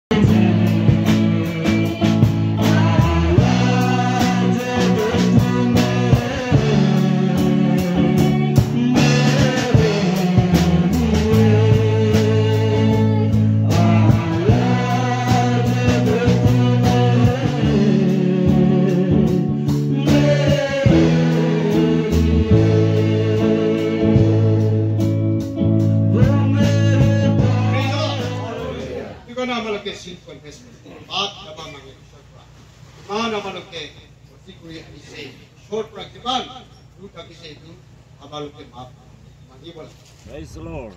Praise the Lord.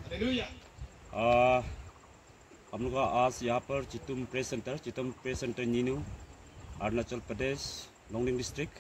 हम लोग आज यहाँ पर चितुम प्रेस सेंटर नीनू अरुणाचल प्रदेश लोंगडिंग डिस्ट्रिक्ट।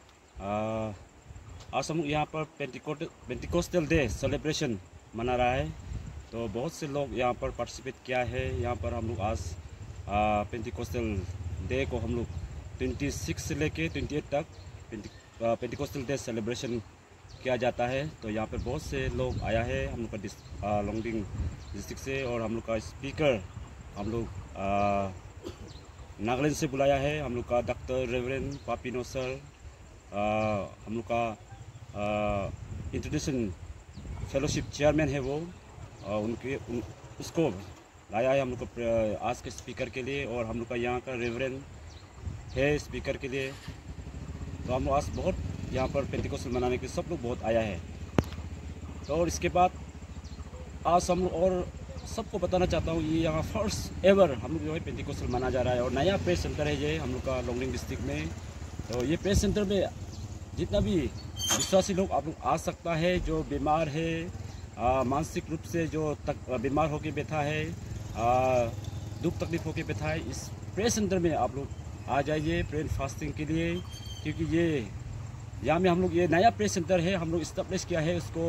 आज हम लोग यहाँ पर पेंटिकोस्टल डे सेलिब्रेशन मना रहा है, तो बहुत से लोग यहाँ पर पार्टिसिपेट किया है। यहाँ पर हम लोग आज पेंटिकोस्टल डे को हम लोग 26 से लेके 28 तक पेंटिकोस्टल डे सेलिब्रेशन किया जाता है। तो यहाँ पर बहुत से लोग आया है हम लोग का लोंगडिंग डिस्ट्रिक्ट से, और हम लोग का स्पीकर हम लोग नागालैंड से बुलाया है। हम लोग का डॉक्टर रेवरेंड पापिनो सर, हम लोग का इंट्रोडक्शन फेलोशिप चेयरमैन है वो, उसको लाया है हम लोग को आज के स्पीकर के लिए, और हम लोग का यहाँ का रेवरेंड है स्पीकर के लिए। तो हम लोग आज बहुत यहाँ पर पेंटिकोस्टल मनाने के सब लोग बहुत आया है। तो और इसके बाद आज हम लोग और सबको बताना चाहता हूँ, ये यहाँ फर्स्ट एवर हम लोग जो है पेंटिकोस्टल मना जा रहा है, और नया प्रेस सेंटर है ये हम लोग का लोंगडिंग डिस्ट्रिक्ट में। तो ये प्रेस सेंटर में जितना भी विश्वासी लोग आप लोग आ सकता है, जो बीमार है, मानसिक रूप से जो बीमार होकर बैठा है, दुख तकलीफ होकर बैठा है, इस प्रेस सेंटर में आप लोग आ जाइए प्रेयर फास्टिंग के लिए। क्योंकि ये यहाँ में हम लोग ये नया प्रेस सेंटर है, हम लोग इस्टेब्लिश किया है उसको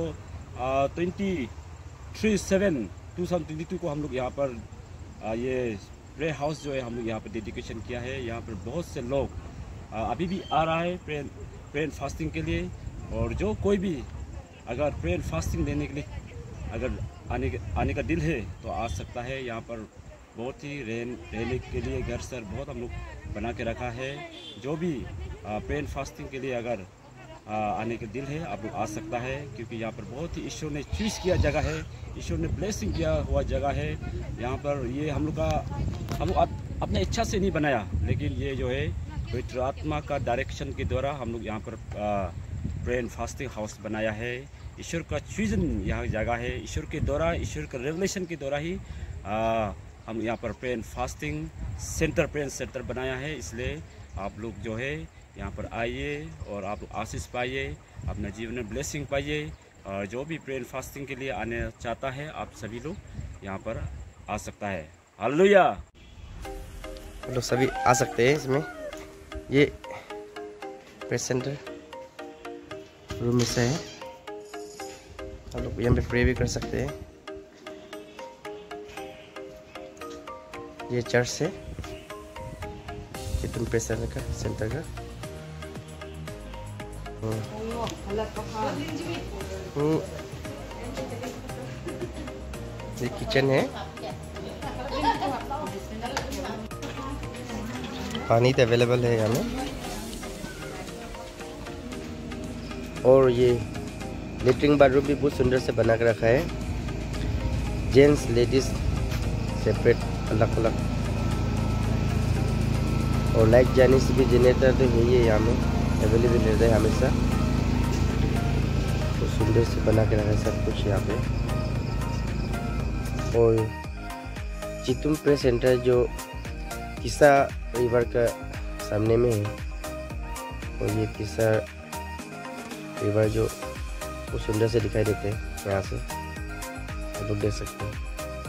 23/7/2022 को हम लोग यहाँ पर ये प्रेयर हाउस जो है हम लोग यहाँ पर डेडिकेशन किया है। यहाँ पर बहुत से लोग अभी भी आ रहा है प्रेयर फास्टिंग के लिए, और जो कोई भी अगर प्रेयर फास्टिंग देने के लिए अगर आने का दिल है तो आ सकता है। यहाँ पर बहुत ही रहने के लिए घर सर बहुत हम लोग बना के रखा है। जो भी प्रेयर फास्टिंग के लिए अगर आने का दिल है आप लोग आ सकता है, क्योंकि यहाँ पर बहुत ही ईश्वर ने चूज़ किया जगह है, ईश्वर ने ब्लेसिंग किया हुआ जगह है। यहाँ पर ये हम लोग अपने इच्छा से नहीं बनाया, लेकिन ये जो है पवित्र आत्मा का डायरेक्शन के द्वारा हम लोग यहाँ पर प्रेयर फास्टिंग हाउस बनाया है। ईश्वर का चूजन यहाँ जगह है, ईश्वर के द्वारा, ईश्वर का रेवलेशन के द्वारा ही हम यहाँ पर प्रेयर फास्टिंग सेंटर बनाया है। इसलिए आप लोग जो है यहाँ पर आइए और आप आशीष पाइए, अपने जीवन में ब्लेसिंग पाइए। और जो भी प्रेयर फास्टिंग के लिए आने चाहता है आप सभी लोग यहाँ पर आ सकता है। हालेलुया। लोग सभी आ सकते हैं इसमें। ये प्रेयर सेंटर रूम में से है, हम लोग यहाँ पे प्रे भी कर सकते हैं। ये चर्च है चितुम प्रेस सेंटर का। ये किचन है, पानी तो अवेलेबल है यहाँ में, और ये लेटरिन बाथरूम भी बहुत सुंदर से बना कर रखा है। जेंट्स लेडीज सेपरेट अलग अलग, और लाइट जाने से भी जनरेटर तो है ये यहाँ में अवेलेबल रहता है हमेशा। तो सुंदर से बना के रखा है सब कुछ यहाँ पे। और चितुम प्रेस सेंटर जो तीसा रिवर का सामने में है, और ये तीसा रिवर जो वो सुंदर से दिखाई देते हैं यहाँ से आप लोग देख सकते हैं।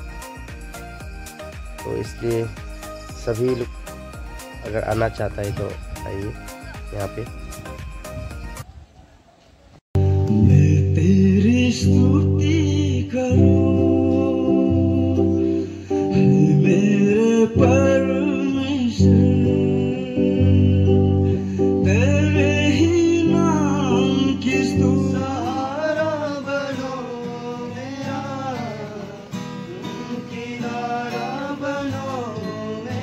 तो इसलिए सभी लोग अगर आना चाहता है तो आइए यहाँ पे। मैं तेरी स्तुति करूं मेरे परमेश्वर, तेरे ही नाम की सहारा बनो मेरा, किनारा बनो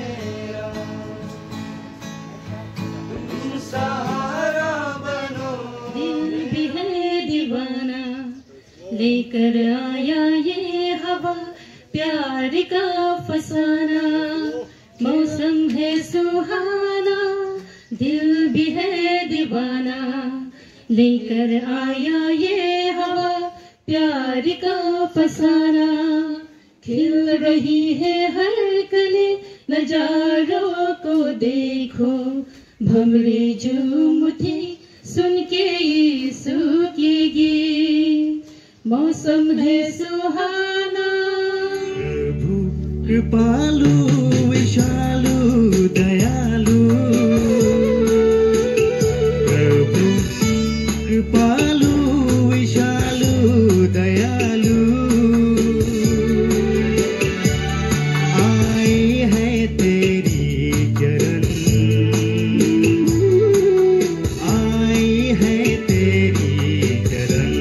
मौसम है सुहाना, दिल भी है दीवाना, लेकर आया ये हवा प्यार का फसाना। खिल रही है हर कली, नजारों को देखो, भमरे झूम उठी सुन के यीशु की गीत। मौसम है सुहाना। प्रभु कृपालु विशालु दयालु, प्रभु कृपालु विशालु दयालु, आई है तेरी चरण, आई है तेरी चरण,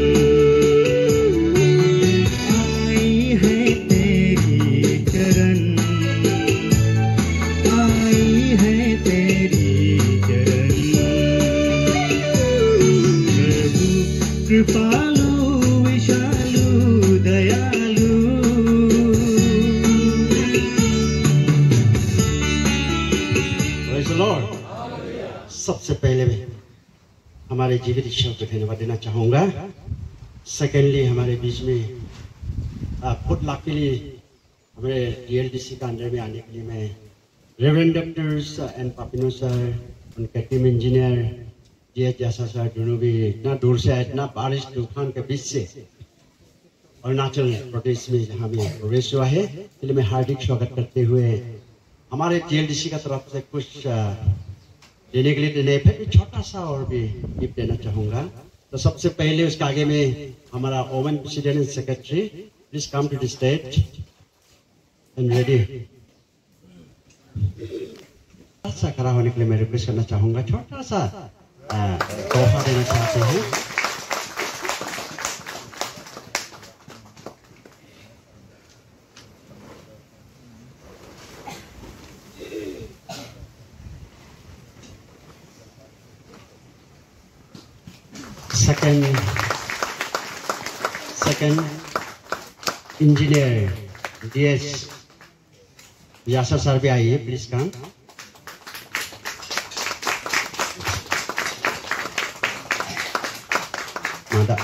आई है तेरी चरण, आई है तेरी चरण। प्रभु कृपालु विशालु दयालु। Praise the Lord. सबसे पहले मैं हमारे जीवित ईश्वर को धन्यवाद देना चाहूँगा। सेकेंडली हमारे बीच में बहुत लकीली हमारे DLDC का अंडर में आने के लिए मैं रेवरेंड डॉक्टर्स एंड पापिनो सर, उनके टीम इंजीनियर JH जासा सर, दोनों भी इतना दूर से आए, इतना बारिश तूफान के बीच से अरुणाचल प्रदेश में जहाँ भी प्रवेश हुआ है, इसलिए मैं हार्दिक स्वागत करते हुए हमारे DLDC का तरफ से कुछ देने के लिए देने फिर भी छोटा सा और भी गिफ्ट देना चाहूँगा। तो सबसे पहले उसके आगे में हमारा own president and secretary, please come to the stage and ready. अच्छा खड़ा होने के लिए मैं रिक्वेस्ट करना चाहूँगा, छोटा सा तोहफा देना चाहते हैं। Second engineer DS Yasa sir भी आइए, प्लीज कम। मादा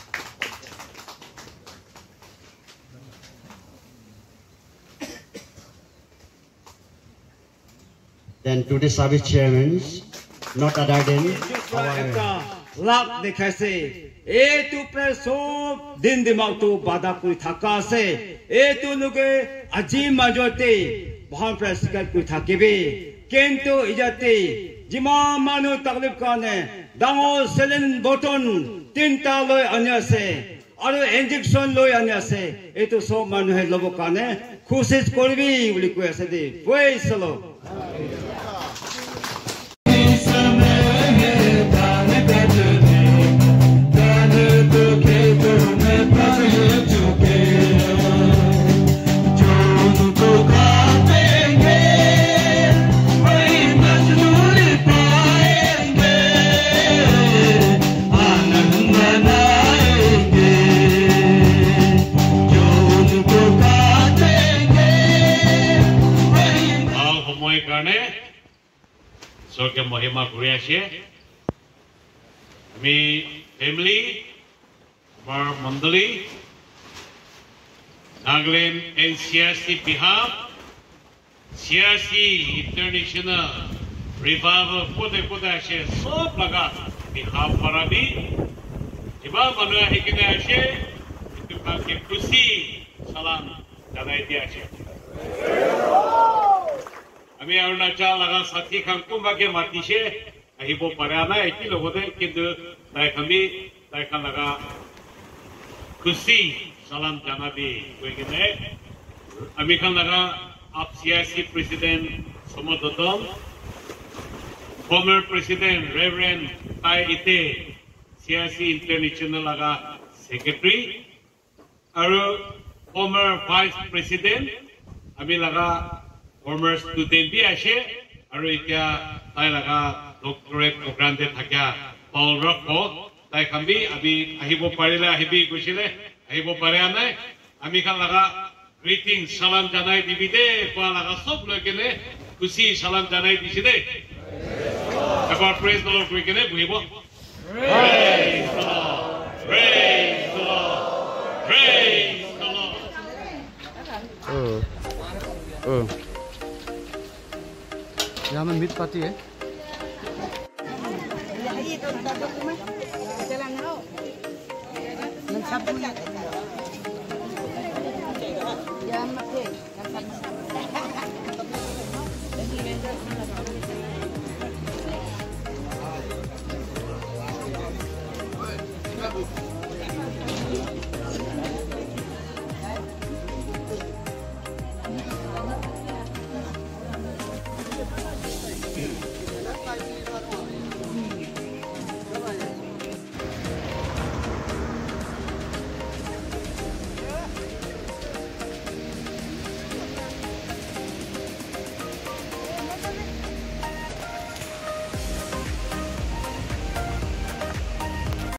then to the service chairman, not other than our লাভ দেখাইছে এইটো প্রায় সব দিন দিমাগটো বাধা কৰি থাকা আছে। এইটো লোকে আজি মাজতে ভাল প্ৰায় স্বীকাৰ কৰি থাকিবি, কিন্তু ইয়াতে যিমান মানুহ তাকলিফ কাৰণে ডাঙৰ চেলেন বটন 3টা লৈ আনি আছে আৰু ইনজেকশ্যন লৈ আনি আছে, এইটো সব মানুহে ল'ব কাৰণে কোচিছ কৰিবি বুলি কৈ আছে দেই। Praise the lord. স্বর্গে মহিমা ঘুরে আসে আমি ফ্যামিলি আমার মন্ডলী Nagaland and CRC behalf CRC international revival পদে পদে আসে সব লাগা বিহাফ পারাবি এবার মানুষ এখানে আসে কিন্তু কালকে খুশি সালাম জানাই দিয়ে আসে। আমি অৰুণাচল লাগা সাথী খানকুম্বাকে মাতিছে আহিব পাৰে নাই এটি লগতে, কিন্তু তাইখান লাগা খুশি সালাম জানাবি কৈ কিনে আমি খান লাগা আপ CRC প্রেসিডেন্ট সমদতম, ফর্মার প্রেসিডেন্ট রেভারেন্ড তাই ইতে CRC ইন্টারন্যাশনাল লাগা সেক্রেটারি আৰু ফর্মার ভাইস প্রেসিডেন্ট আমি লাগা former student भी आशे और इत्या ताई लगा डॉक्टरेट प्रोग्राम दे थका पाउल रखो ताई कभी अभी আহিবো পাৰিলে আহিবি গৈছিলে আহিবো পাৰে নাই আমি খান लगा ग्रीटिंग सलाम জানাই দিবি দে কোৱা लगा सब লৈ কেনে kusi salam janai di sini. About praise the Lord, we can have we want. Praise the Lord, praise the Lord, praise the Lord. यहाँ में मीट पार्टी है।